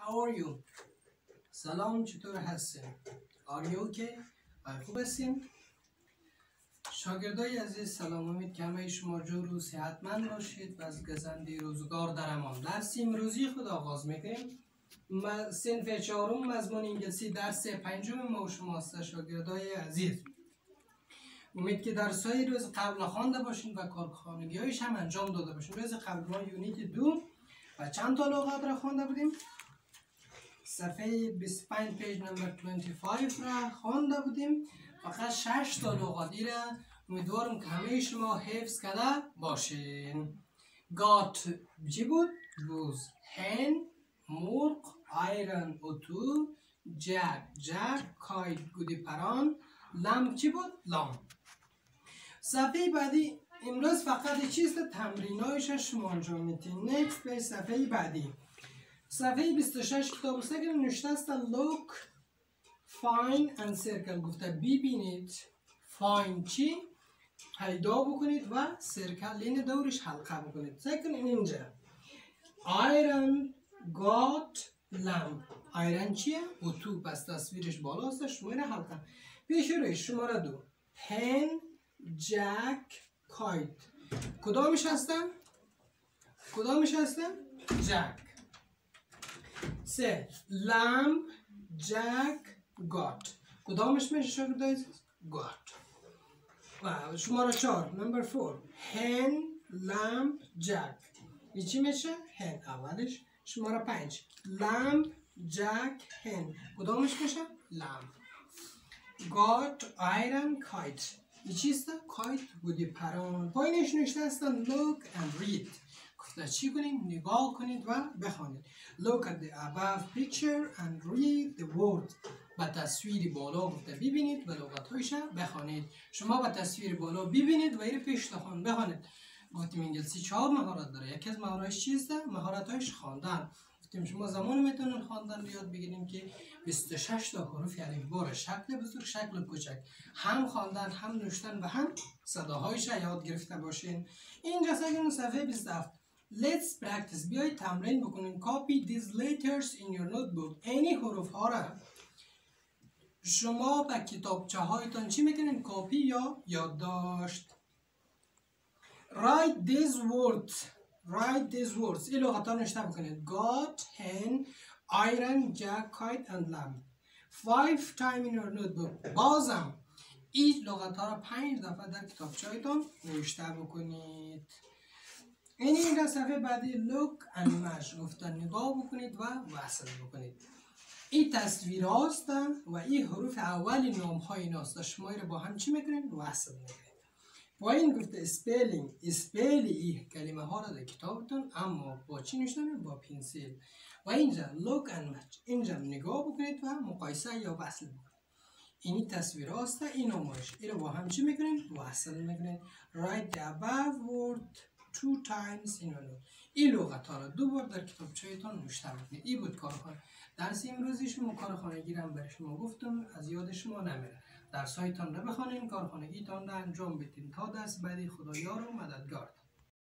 How are you? سلام، چطور هستین؟ Are you okay? خوب هستین؟ شاگردای عزیز سلام، امید که همه شما جور و صحتمند باشید و از گزنده روزگار در امان. درس امروزی خود آغاز میکنیم. صنف چهارم مضمون انگلیسی درس پنجم ما و شما است شاگردای عزیز. امید که درس‌های روز قبل خوانده باشین و کارخانگی‌هایش هم انجام داده باشین. روز قبل ما یونیت 2 و چند تا لغت را خوانده بودیم. صفحه 25 پیج نمبر 25 را خوانده بودیم. فقط 6 تا لغت را امیدوارم که همه شما حفظ کرده باشین. got چی بود؟ گوز. hen مرغ. iron اتو. jack کایت گودی پران. لامپ چی بود؟ لامپ. صفحه بعدی امروز فقط چیست تمرینایش شما انجام میدین. next به صفحه بعدی. صفحه 26 کتاب است که نوشته است look find and circle. گفته ببینید find چی پیدا بکنید و circle این دورش حلقه بکنید. سکن اینجا iron got lamp. iron چیه؟ اتو. پس تصویرش بالاست. شماره حلقه. پیش روی شماره 2 hen jack kite. کدامش هستن؟ jack. 3 lamp jack got. کدامش میشه شاگردای got. و شماره 4 نمبر 4 hen lamp jack. این چی میشه؟ hen اولش. شماره 5 lamp jack hen. کدامش میشه؟ lamp. got iron kite. این چیست؟ کایت بودی پران. پایینش نوشته است look and read. گفته چی کنید؟ نگاه کنید و بخوانید. Look at the above picture and read the words. با تصویر بالا گفته ببینید و لغت‌هایش بخوانید. شما با تصویر بالا ببینید و این پیش خوان بخوانید. گفتیم انگلیسی 4 مهارت داره. یکی از مهارت‌هاش چیست؟ مهارت‌هاش خواندن. گفتیم شما زمان میتونن خواندن یاد بگیریم که 26 تا حروف الفبا شکل بزرگ شکل کوچک هم خواندن هم نوشتن و هم صداهایش یاد گرفته باشین. اینجا سگن صفحه 27. Let's practice. بیایید تمرین بکنین. Copy these letters in your notebook. این حروف ها را شما به کتابچه هایتان چی میکنین؟ کپی یا یادداشت. Write these words. این لغت ها نوشته بکنید. Got, hen, iron, jack, kite and lamp. 5 times in your notebook. بازم این لغت ها را 5 دفعه در کتابچه هایتان نوشته بکنید. این صفحه بعدی look and match. گفتن نگاه بکنید و وصل بکنید. این تصویر هاست و این حروف اولی نام های ناست. شما را با هم چی میکنید؟ وصل میکنید. پایین گفته اسپل این کلمه ها را در کتابتون اما با چی نوشتن؟ با پنسیل. و اینجا look and match. اینجا نگاه بکنید و مقایسه یا وصل بکنید. اینی تصویر هاست. این نمایش. این را با هم چی میکنید؟ وصل میکنید. Write the above word 2 times in a note. این لغت ها را 2 بار در کتابچه‌تان نوشته بکنید. این بود کارخانه. درس امروزی شما کارخانگی را برای شما گفتم از یاد شما نمیره. درس هایتان را بخوانید، کارخانگیتان را انجام بدین. تا درس بعدی خدایا رو مددگار.